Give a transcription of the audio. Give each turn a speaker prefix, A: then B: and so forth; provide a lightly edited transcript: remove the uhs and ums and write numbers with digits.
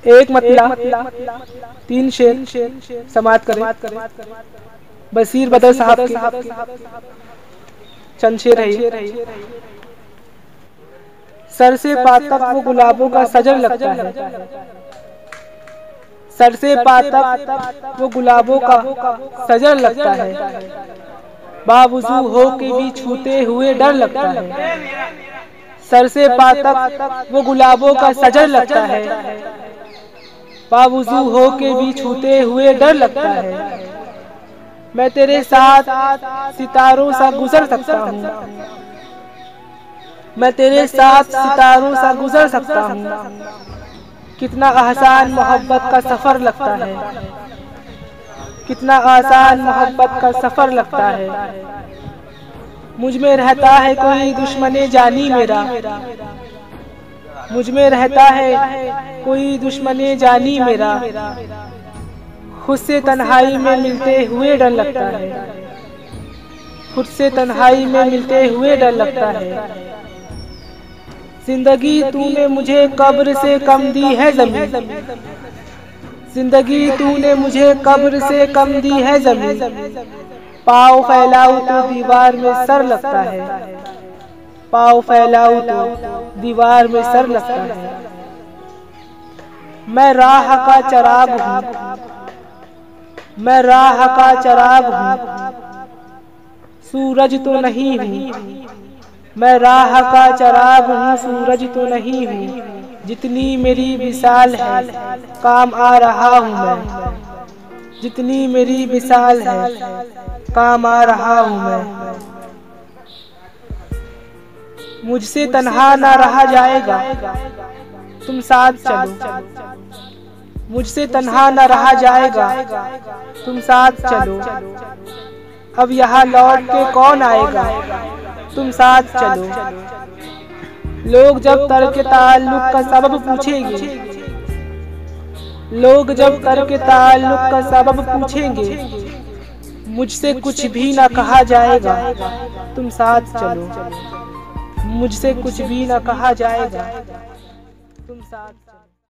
A: एक मतला, तीन शेर समाप्त करें। बशीर बदर साहब के चंद शेर है। सर से पा तक वो गुलाबों का सजर लगता है। सर से पा तक वो गुलाबों का सजर लगता है। बावुजू हो के भी छूते हुए डर लगता है। सर से पा तक वो गुलाबों का सजर लगता है। बावुजू हो के भी छूते हुए डर लगता है। मैं तेरे साथ सितारों सा गुजर सकता हूँ। मैं तेरे साथ सितारों सा गुजर सकता हूँ। कितना आसान मोहब्बत का सफर लगता है। कितना आसान मोहब्बत का सफर लगता है। मुझ में रहता है कोई दुश्मने जानी मेरा। मुझ में रहता है कोई दुश्मने जानी मेरा। खुद से तन्हाई में मिलते हुए डर लगता है। खुद से तन्हाई में मिलते हुए डर लगता है। जिंदगी तूने मुझे कब्र से कम दी है ज़मीन। जिंदगी तूने मुझे कब्र से कम दी है ज़मीन। पाँव फैलाऊं तो दीवार में सर लगता है। पाँव फैलाऊं तो दीवार में सर लगता है। मैं राह का चराग हूँ। मैं राह का चराग हूँ, सूरज तो नहीं हूँ। मैं राह का चराग हूँ, सूरज तो नहीं हूँ। जितनी मेरी विशाल है काम आ रहा हूँ मैं। जितनी मेरी विशाल है काम आ रहा हूँ मैं। मुझसे तन्हा ना रहा जाएगा, तुम साथ चलो। मुझसे तन्हा न रहा जाएगा, तुम साथ चलो। अब यहाँ लौट के कौन आएगा, तुम साथ चलो। लोग जब तर्क ताल्लुक का सबब पूछेंगे, लोग जब तर्क ताल्लुक का सबब पूछेंगे, मुझसे कुछ भी ना कहा जाएगा, तुम साथ चलो। मुझसे कुछ भी ना कहा जाएगा, तुम साथ